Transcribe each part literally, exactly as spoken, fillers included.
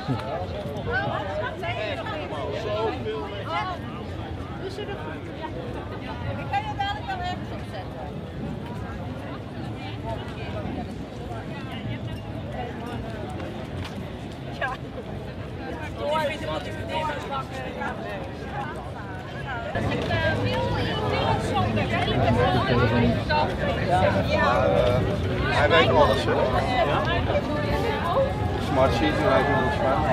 Ik kan je dadelijk wel ergens opzetten. Ja. Door, weet je wat ik verdiend heb pakken? Hij weet alles, hè? Smart sheet, hij weet alles van.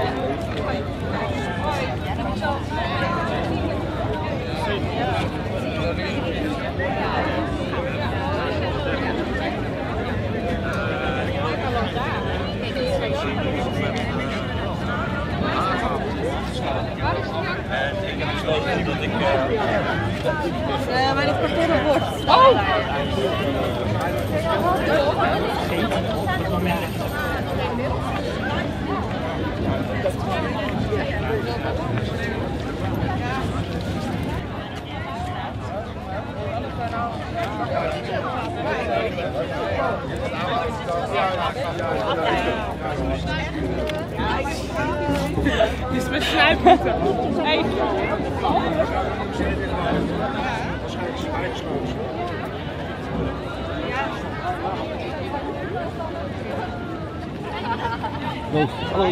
En ik heb besloten dat ik... Uh, maar dit kartonnen bord. Oh! Die is met snuipmoeten. Hey. Hallo. Hallo.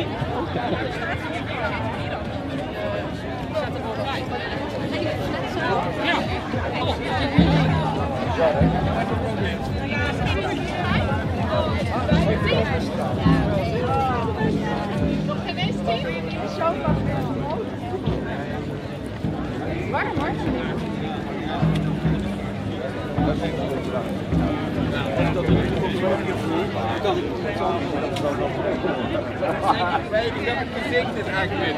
Nog geen eens tien? Zo vast weer omhoog. Warm hoor. Nee, ik heb het gezicht dit eigenlijk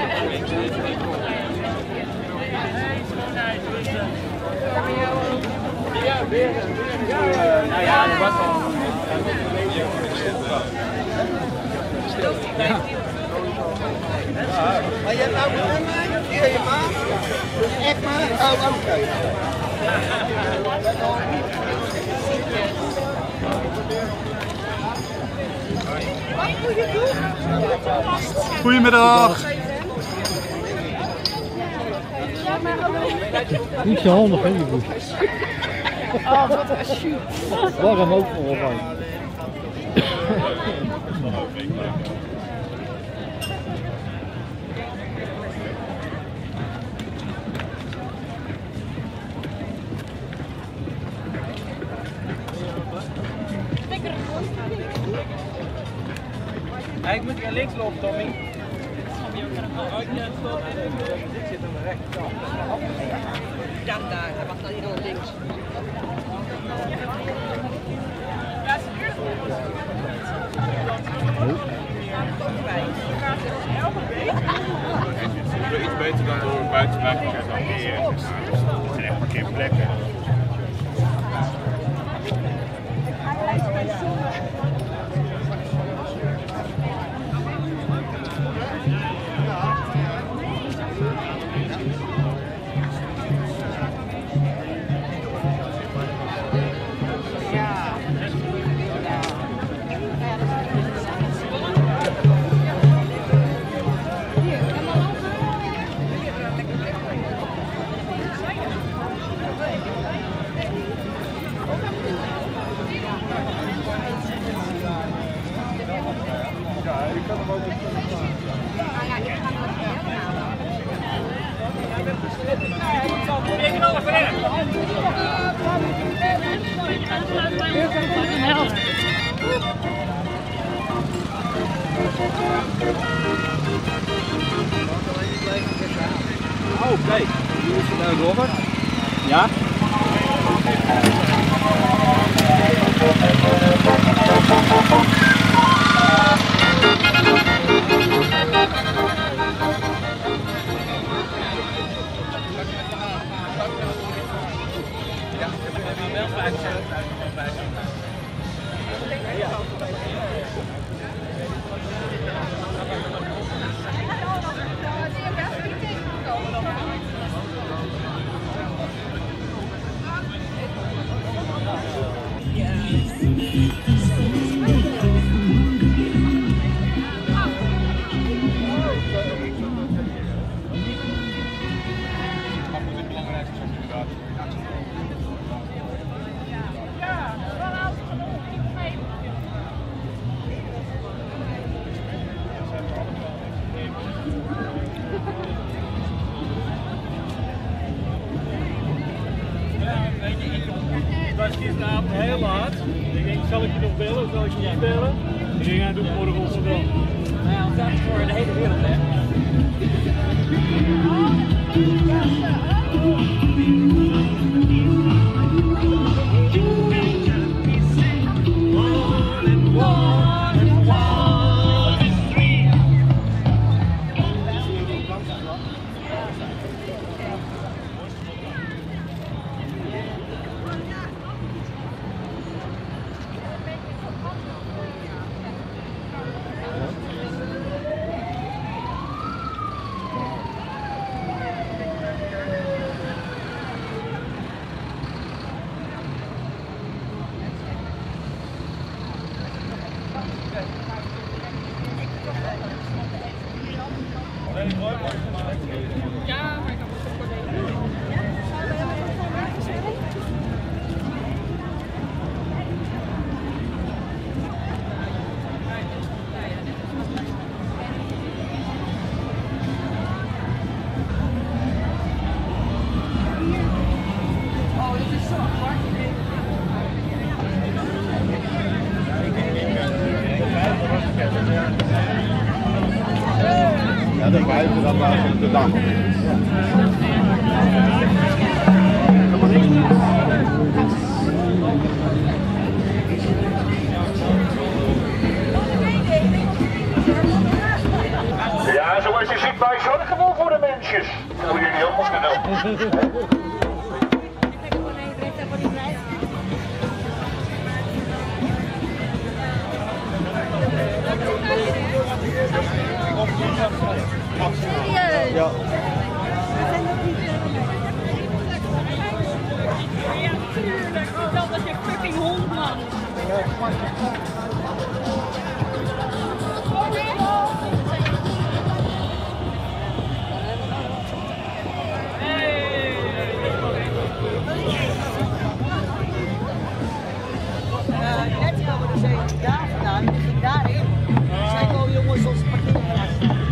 ja, weer. Nou ja, dat was al. Maar je hebt nou een nummer, hier je maat, echt maar, oh oké. Goedemiddag. Niet zo handig, hè, die boek. Oh, wat een shoot. Warm ook voor mij. Ja, ik moet hier links lopen, Tommy. Dit zit aan de rechterkant. Ja, daar. Hij mag dan hier nog links. Het is iets beter dan door buiten te maken. Het zijn echt parkeerplekken. Oh, kijk, hier is het nou Robert. Ja? heel laat. Ik denk, zal ik je nog bellen? Zal ik je niet bellen? Ik denk, hij doet morgen ons wel. Nou ja, want dat is voor de hele wereld, hè. Ja, maar ik heb het ook wel even. Oh, dit is zo apart. Ja, de buiten dan maar de dag. Ja, zoals je ziet, wij zorgen wel voor de mensjes. Dat moet je niet heel moeten doen. Ja. Ja, tuurlijk. Stel dat je fucking hond man. Net hebben we de zee daar vandaan, die ging daarin. Er zijn al jongens ons parkeerplaats.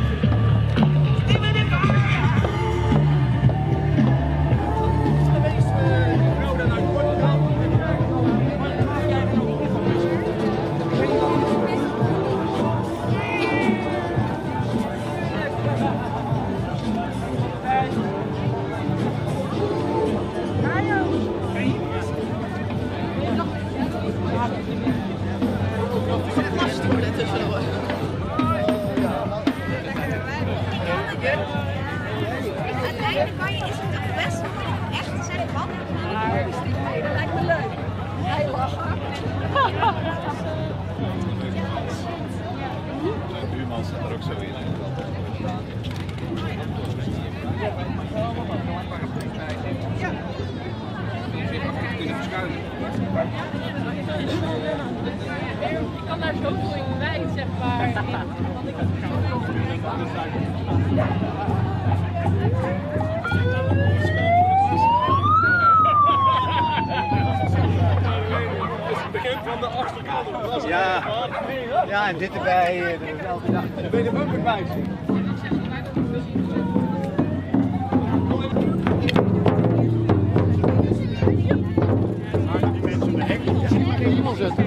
Uiteindelijk kan je, is het toch best om echt te zeggen wat? Dat lijkt me leuk. Hij lacht. De buurman staat er ook zo in. Ik kan daar zoveel in kwijt, zeg maar. Want ik Begin van de achterkant. Ja. Ja, en dit erbij. Dan ben je er ook weer bij. Die mensen op de hek. Ja, die mag iemand zetten.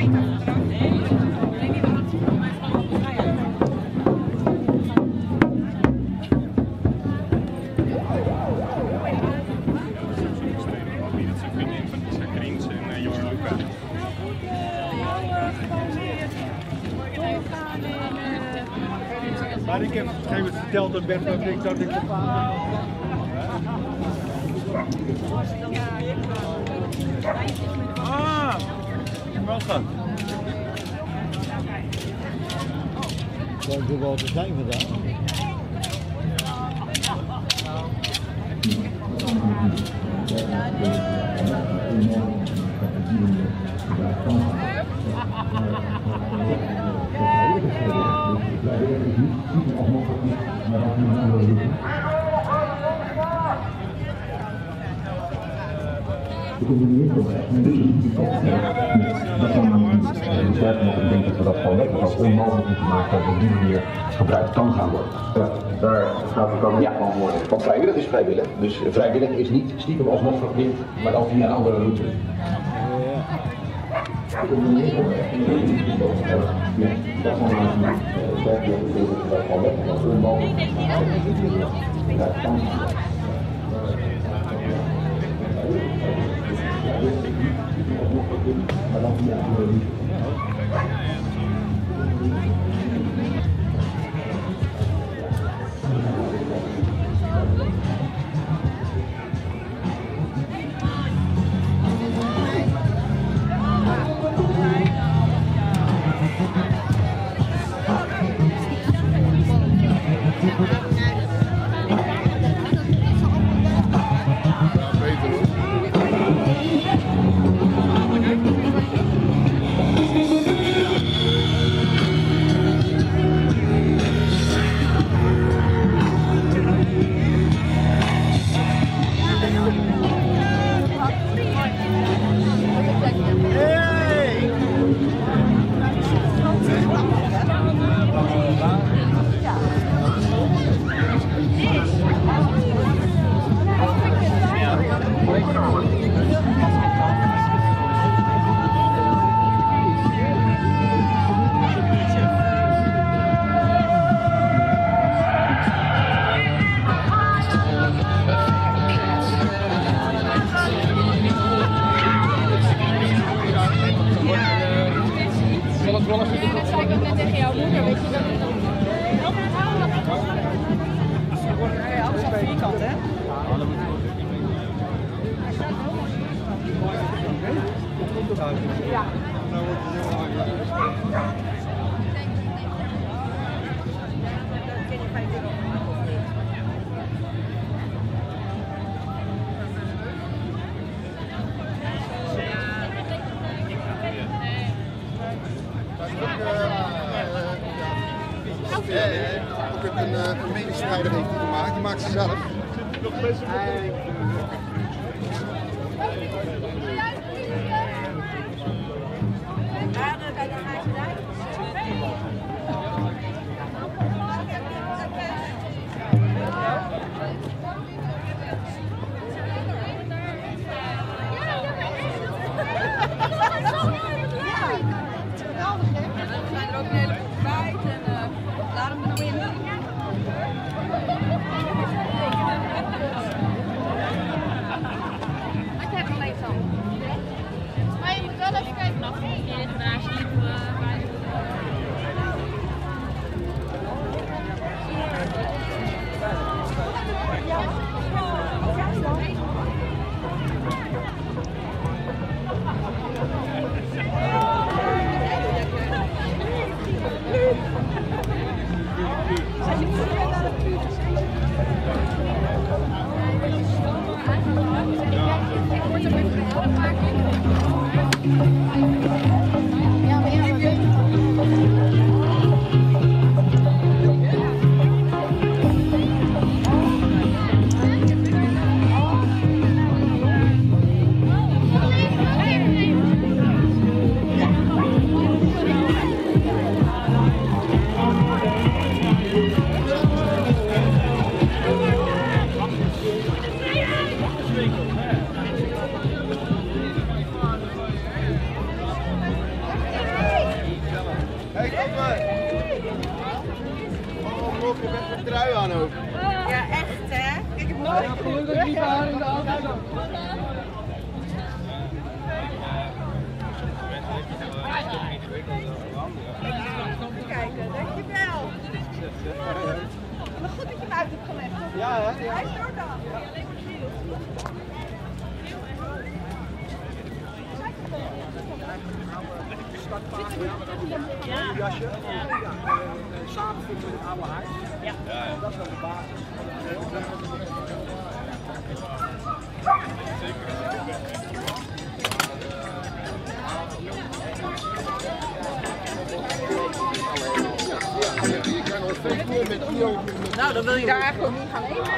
Maar ik heb op een gegeven moment verteld dat Bert ook denkt dat ik de vader Ah, wel gaan. Dat is wel te zijn gedaan. Ik denk dat we dat gewoon net onmogelijk moeten maken dat op die manier gebruikt kan gaan worden. Ja, daar gaat het dan ja van worden. Want vrijwillig is vrijwillig. Dus vrijwillig is niet stiekem alsnog verplicht, maar dan via een andere route. Ja. Ook een, een meningsstrijder heeft die gemaakt, die maakt ze zelf. Trui aan ook. Ja, echt hè? Ik heb nooit gelukkig niet aan in de auto. Kijken, dankjewel. Maar goed dat je hem uit hebt gelegd. Ja, hè? Ja. Hij is door dan. Ja. Jasje. Samenvoegen met het oude huis. Ja. Dat is wel de basis. Nou, dan wil je daar eigenlijk ook niet gaan eten.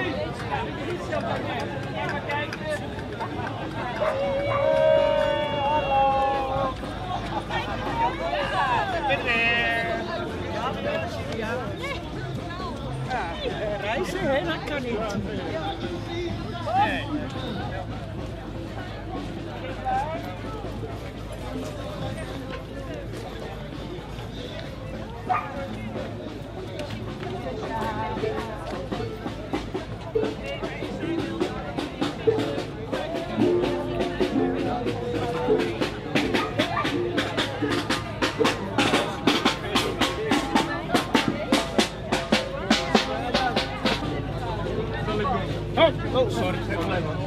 Ja, reizen, hè? Dat kan niet. Nee. Oh, sorry, geen probleem man.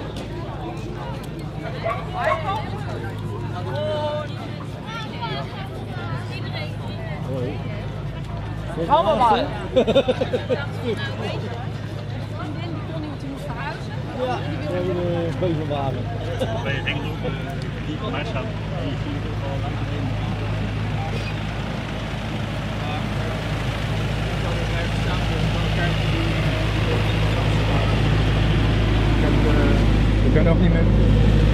Gaan we maar. Ja, we hebben een bovenwagen. Ben je denk ik die van mij staat. Ik ben nog niet meer.